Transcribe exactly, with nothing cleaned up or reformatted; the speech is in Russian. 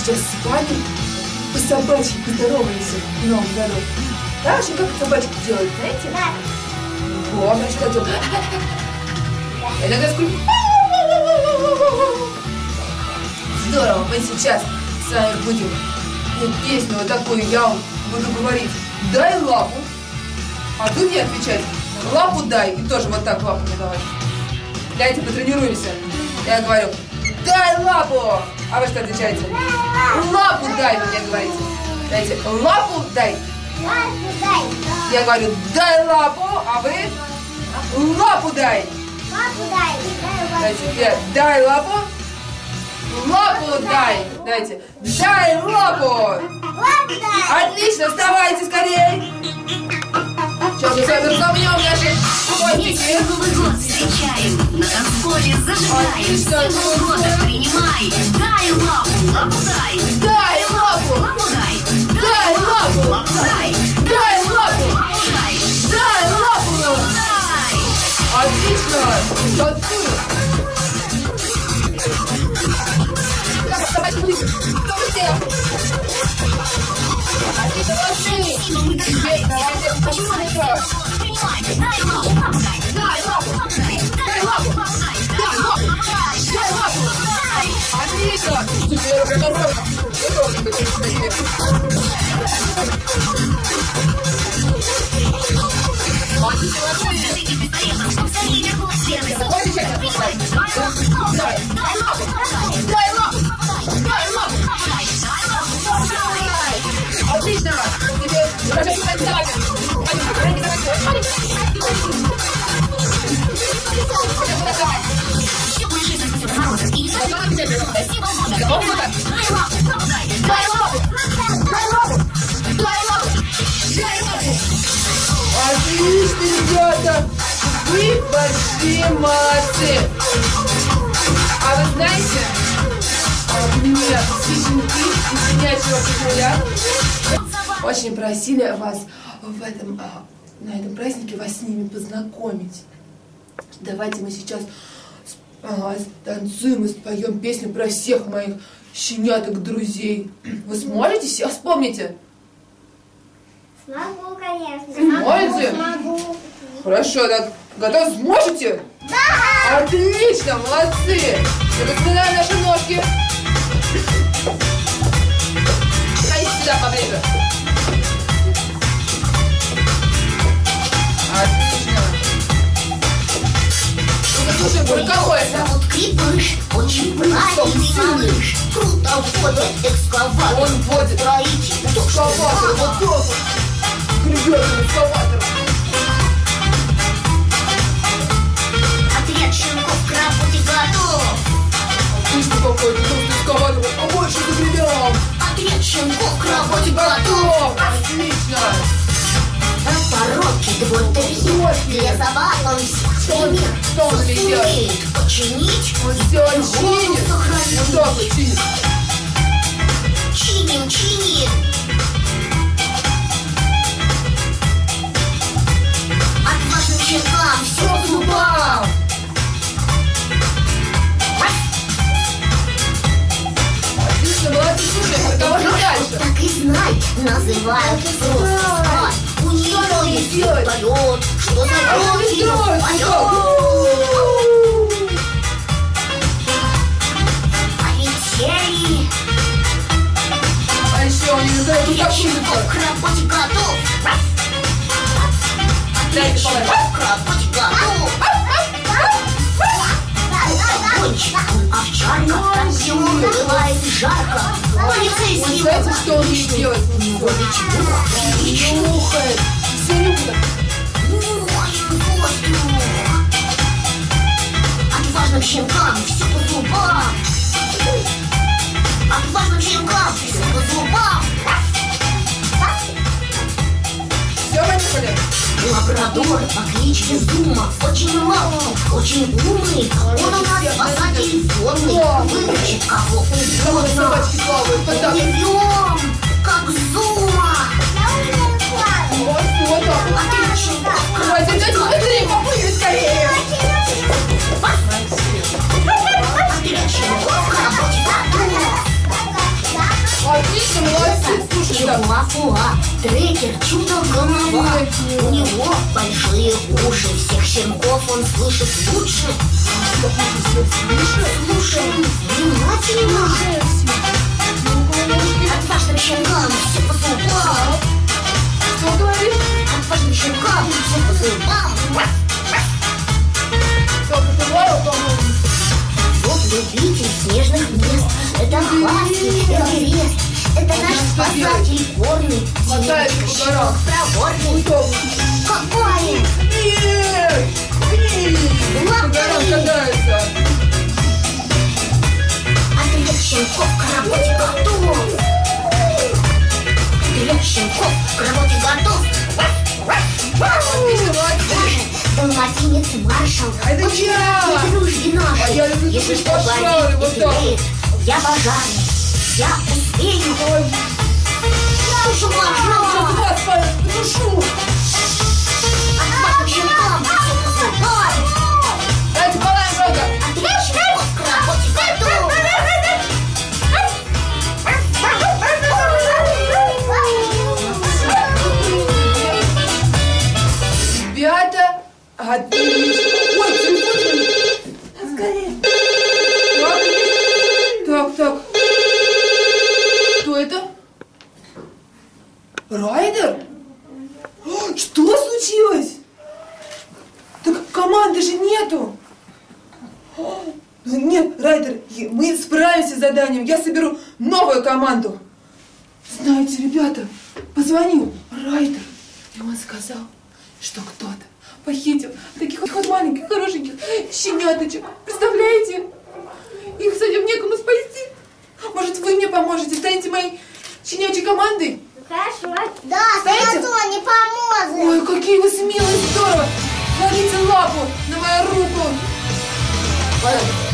сейчас с вами по собачьи поздороваемся в Новом году. Да, вообще, как собачки делают, знаете? Да. Вот, значит, что делают? Я иногда скажу. Здорово, мы сейчас с вами будем песню вот такую, я вам буду говорить. Дай лапу, а вы мне отвечать. Лапу дай, и тоже вот так лапу мне давать. Давайте потренируемся. Я говорю, дай лапу, а вы что отвечаете? Лапу дай, вы мне говорите. Дайте, лапу дай. Лапу дай. Я говорю, дай лапу, а вы лапу дай. Лапу дай. Дайте, я, дай лапу. Лапу дай. Дайте, дай лапу. Лапу дай. Отлично, вставайте скорее. Сейчас мы с вами разомнем наши хвостики. Новый год встречаем, на танцполе зажигаем, символ года принимай. Дай лапу, лапу дай. Дай лапу. Лапу дай. Дай лапу. Лапу дай. Дай лапу. Лапу дай. Дай лапу. Дай. Отлично. Танцуем. Давайте ближе. Давайте. Отлично, молодцы. Теперь давайте посмотрим. Дай лапу, лапу дай. Дай лапу. Дай лапу. Дай лапу. Дай лапу. Отлично. Теперь уже готово. Дай лапу. Дай лапу. Дай лапу. Отлично. Теперь давайте, давайте. Дай лапу! Дай лапу! Дай лапу! Дай лапу! Отлично, ребята! Вы большие молодцы! А вы знаете, у меня все щенки и щенячьего патруля очень просили вас в этом, на этом празднике вас с ними познакомить. Давайте мы сейчас а, танцуем и споем песню про всех моих щеняток друзей. Вы сможете? Все вспомните? Смогу, конечно. Сможете? Смогу. Хорошо, так готовы? Сможете? Да! Отлично, молодцы! Распинаем наши ножки. Дай сюда поближе. Отлично. Слушай, про кого это? Зовут Крепыш, очень правильный малыш. Круто водит экскаватор. Он водит строитель. экскаватор. Вот только. Гребёт экскаватор. Отряд щенков к работе готов. Отлично какой-то толстый экскаватор. А больше загребем. Отряд щенков к работе Готов. готов. Отлично. На пороге двое терьер. Для забав он всех он- пример. что он Всё ведёт? сумеет починить. Он все чинит. сохранить. Вот так вот чинит. Чиним, чиним. Отважным щенкам все по зубам. Отлично, молодцы, слушай, кого же дальше? Так и знай, называют просто спать. У нее Что есть делать? полет, что А он зовет не ее делает, полет. Полетели. А еще они называют Отряд как щенков к работе готов. Отряд Дайте щенков к работе готов. Кончик, он овчарка, так ему бывает жарко. Вы Полицейский знаете, что он не делает? Нюхает. Нюхает. Все нюхает. Отважным щенкам все по зубам. Отважным щенкам все по зубам. Все понюхали? Лабрадор по кличке Зума очень ловкий, очень умный. Он у нас спасатель формы, выручит кого Кого на угодно. собачке плавают? Вот так. Плывем, как Зума. Вот, вот так. Отряд щенков к Давайте, работе дайте, готов. быстрее, поплыли скорее. Отряд щенков к работе готов. Так. Фуа-фуа, трекер, чудо-голова. У него большие уши, всех щенков он слышит лучше. Слушаем внимательно. Отважным щенкам все по зубам. Что говоришь? Отважным щенкам все по зубам. Как это лаял, по-моему? Вот любитель снежных мест. Это хаски, Эверест. Это наш спасатель горный. Мотается по горам. Проворный. Кто? Какой? Нет! Нет! По горам катается. Отряд щенков к работе готов. Отряд щенков к работе готов. Далматинец маршал. А это Очень я! рад дружбе нашей. А я люблю Если слушать что пожары, горит, вот и так. греет, я пожарный. Я успею. Слушай, маршал. Вас подушу! Отважным щенкам все по зубам. Дайте полаем много! Отряд щенков к работе готов. Ребята, отлично! Ой, телефон! Скорее! Так, так. Кто это? Райдер? О, что случилось? Так команды же нету. О, нет, Райдер, мы справимся с заданием. Я соберу новую команду. Знаете, ребята, позвонил Райдер, и он сказал, что кто-то похитил таких вот маленьких, хорошеньких щеняточек. Представляете? Их, кстати, некому спасти. Может, вы мне поможете? Станете моей щенячьей командой? Хорошо. Да, Знаете? Сату не поможет. Ой, какие вы смелые, здорово! Кладите лапу на мою руку. Ладно.